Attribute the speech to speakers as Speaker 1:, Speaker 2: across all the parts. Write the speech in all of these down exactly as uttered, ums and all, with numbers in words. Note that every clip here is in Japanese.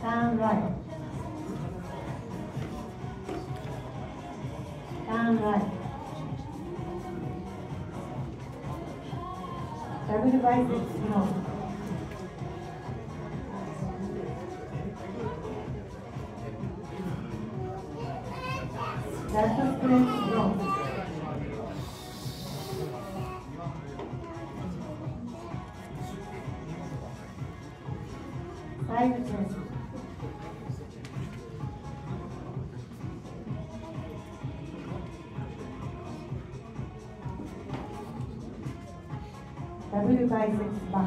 Speaker 1: Turn right. Turn right. Double biceps no. Lateral press no. Side press. Double biceps back.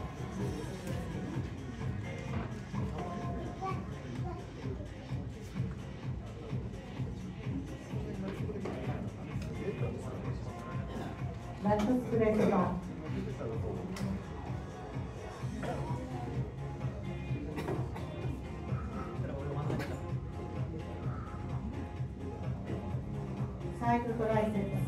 Speaker 1: Lateral press back. Side triceps.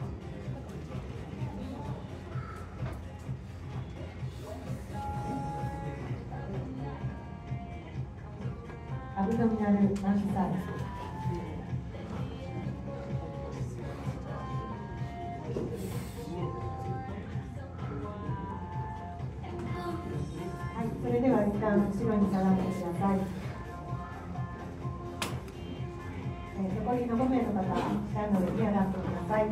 Speaker 1: Abdominal massage.はい、それでは一旦後ろに下がってください。えー、残りのご名の方、下の上に上がってください。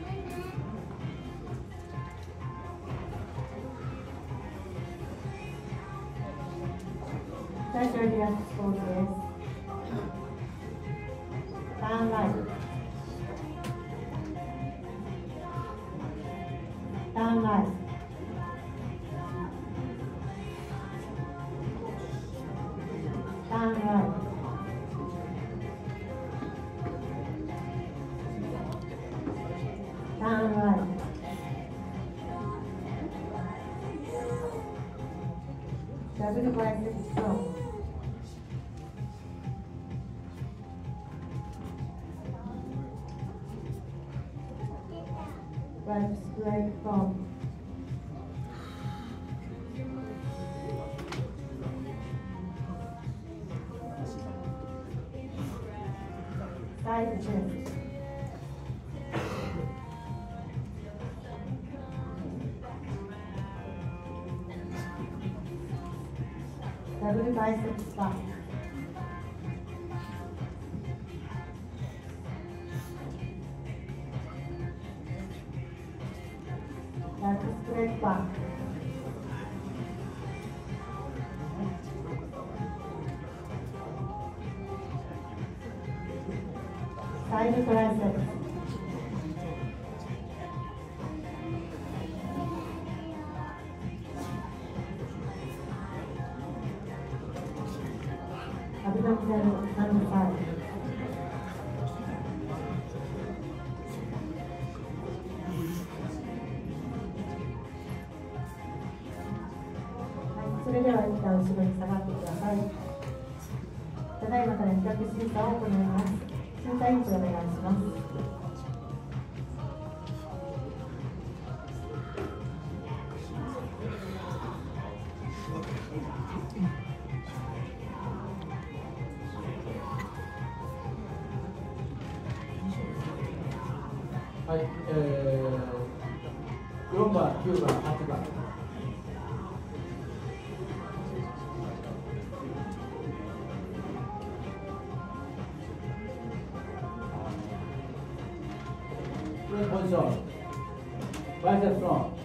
Speaker 1: 最初はリラックスポーズです。ターンライト。ターンライト。ターンライト。ターンライト。ダブルバイセプスロー。Right straight from side chest. Double bicep squat. That's a straight back. Side triceps. Abdominal hand side.それでは一旦後ろに下がってください。ただいまから比較審査を行います。審査員長お願いします。
Speaker 2: はい、えー、よんばん、きゅうばん、はちばん。ポジション、バイセプスロン。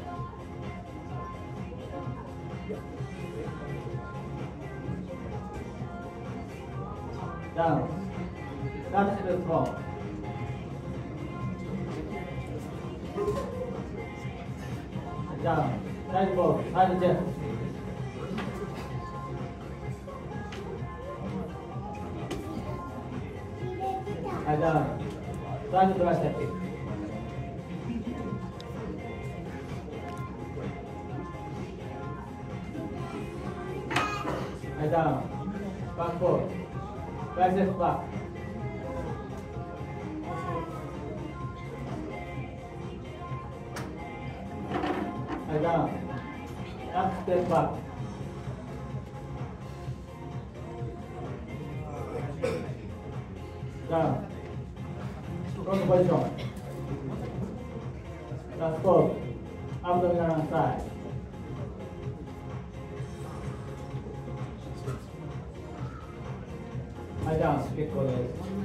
Speaker 2: ダウン、ラッチプスロン。ダウン、サイドボール、サイドチェスト。はい、ダウン、サイドトライセプス。はい、ダウン、バックボール、バイセプスバック。はい、ダウン、ラックステップバック。 ダウン。フロントポジション。ラストポーズ。アブドミナルサイド。はい、ダウン、結構です。